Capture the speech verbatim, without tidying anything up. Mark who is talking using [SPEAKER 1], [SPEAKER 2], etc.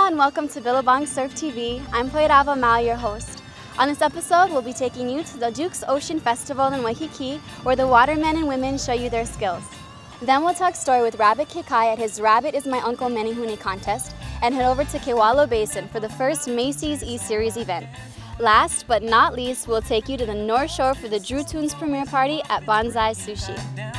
[SPEAKER 1] and welcome to Billabong Surf T V. I'm Poirava Mal, your host. On this episode, we'll be taking you to the Duke's Ocean Festival in Waikiki, where the watermen and women show you their skills. Then we'll talk story with Rabbit Kikai at his Rabbit is My Uncle Menehune contest, and head over to Kewalo Basin for the first Macy's E-Series event. Last but not least, we'll take you to the North Shore for the Drew Tunes premiere party at Bonsai Sushi.